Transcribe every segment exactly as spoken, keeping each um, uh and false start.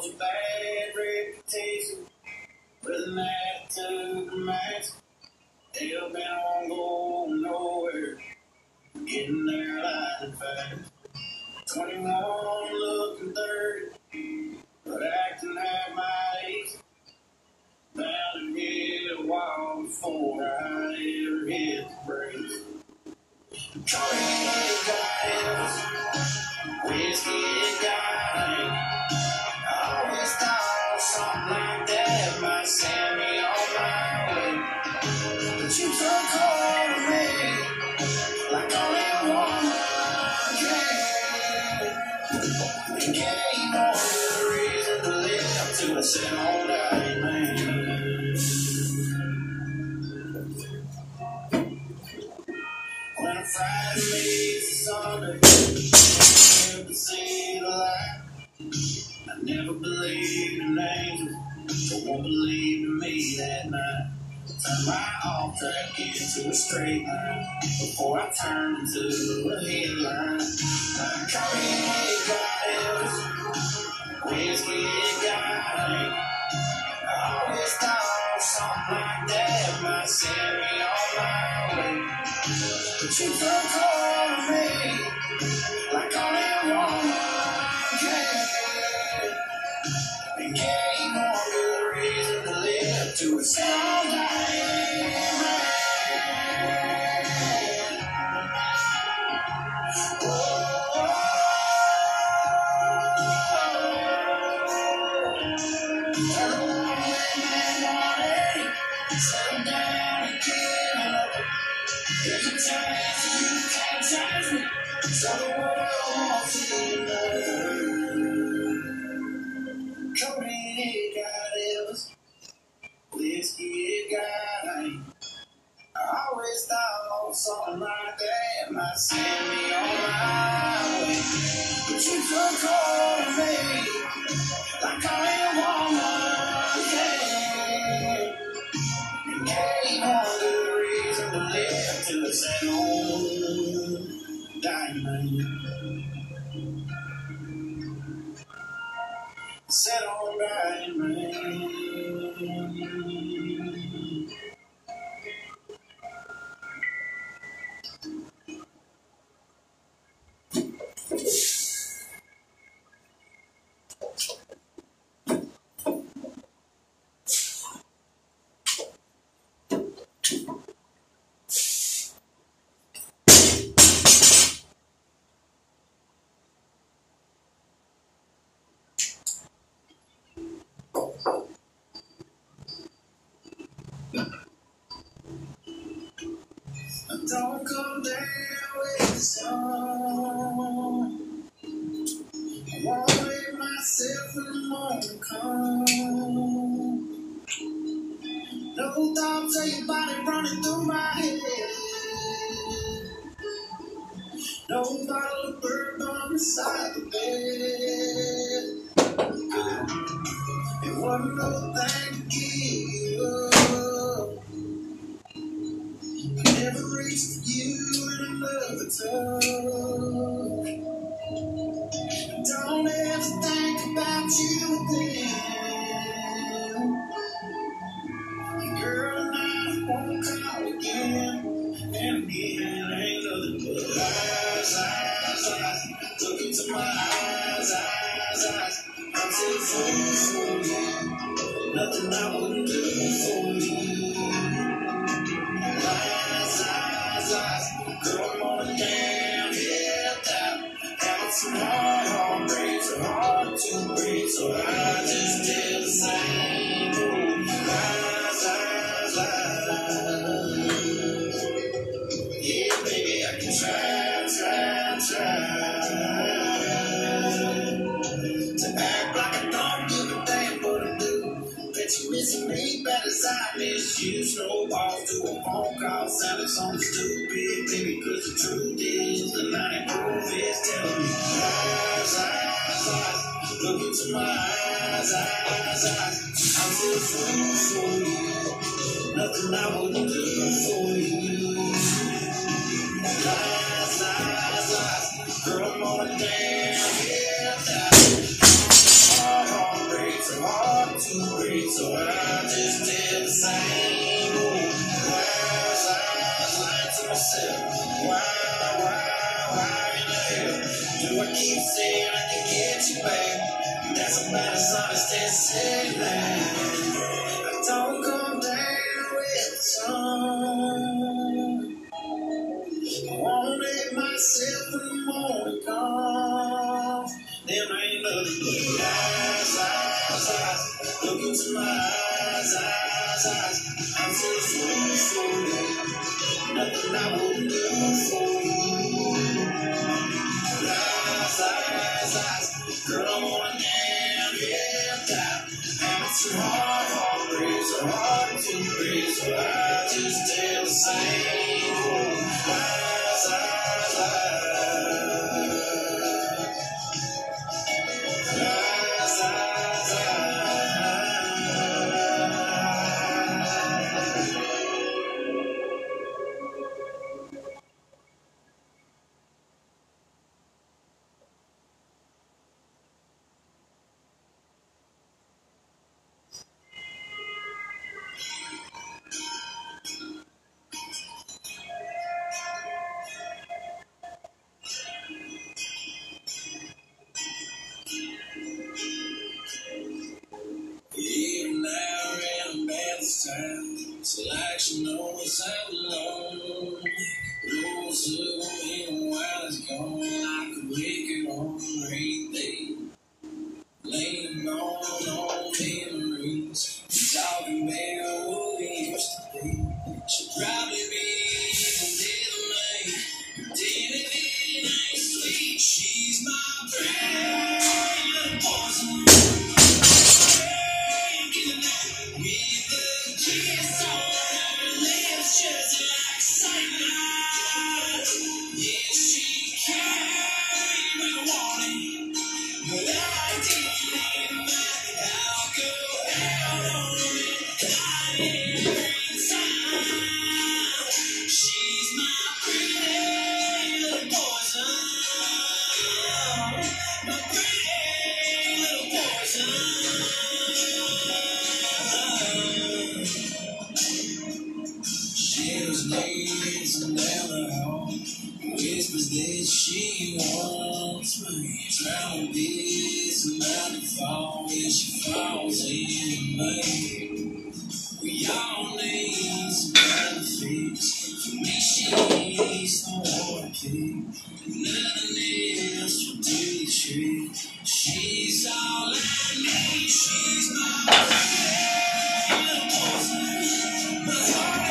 a bad reputation with an attitude to match. Hell been on going nowhere, getting there lightning fast. twenty-one looking thirty, but acting half my age. Bound to hit a wall before I ever hit the brakes. Cocaine got Elvis, whiskey got Hank. I always thought something like that might send me on my way. But you took hold of me like only one can. And gave more good reason to live till I said, all right, man. When a Friday meets a Sunday, I never see the light. I never believed in angels, but won't believe in me that night. Turn my off track into a straight line before I turn into a headline. Cocaine got Elvis, whiskey got Hank. I always thought something like that might send me on my way. But you took hold of me like only one can. And gave more good reason to live to a sound dying man. Settle down and get up. There's a chance you can't change me, so the world won't see you love. Cocaine got Elvis, whiskey got Hank. I always thought something like that might send me on my way. But you took hold of me like I am woman can. And gave one good reason to live till it's an old dying man. Said all dying man. Don't come down with the sun. I won't wait myself when the morning comes. No thoughts of your body running through my head. No bottle of bourbon beside the bed. It wasn't no thing to give up. I never reached for you in another touch. Don't ever think about you again. Girl, I won't call again. And again, ain't nothing but eyes, eyes, eyes. Look into my eyes, eyes, eyes. I'm still falling for you. Nothing I wouldn't do for you. Eyes, eyes, eyes. Girl, I'm on a damn head down. Having some hard, hard breaks, so hard to breathe. So I just did the same. Eyes, eyes, eyes. Yeah, baby, I can try, try, try to act like I don't give a damn, but I do. Bet you missing me better as I miss you. Snowballs to a phone call, sounding something stupid, baby, cause the truth is the ninety proof is telling me eyes, eyes, eyes. Look into my eyes, eyes, eyes. I'm still falling for you. Nothing I wouldn't do for you. Lies, lies, lies. Girl, I'm on a damn yeah, die. Hard, hard, breathe, so I just did the same. Lies, lies, lying to myself. Why, why, why in the hell do I keep saying I can get you back? That's about as honest as saying that. Don't come down with the sun. I wanna make myself in the morning come. There ain't nothing but eyes, eyes, eyes. Look into my eyes, eyes, eyes. I'm so fool for you. Nothing I wouldn't do for you. Eyes, eyes, eyes. Girl, I wanna damn get down. And it's too hard, hard to breathe, so hard to breathe. So I just tell the same. Eyes, eyes, eyes. Eyes, eyes, even now in bad time, so like she knows I'm alone. Those who meanwhile is gone like a wicked on a rainy day. Laying on on memories, talking about what we used to be. She'll probably be even dead of me. Didn't it ain't sweet? She's my pretty little poison. With a kiss on her lips, just like cyanide. Yeah, she came with a warning, but I didn't. I'll go out on it every time. She's my pretty little poison, my pretty little poison. She was dancing down the hall, whispers that she wants me. Trying to be somebody fall, yeah, she falls in me. We all need somebody to fix. For me, she's the one key. Nothing else will do the trick. She's all I need. She's my pretty little poison, my heart.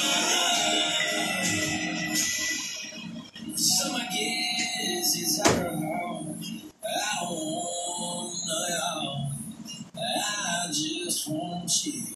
So I guess it's her.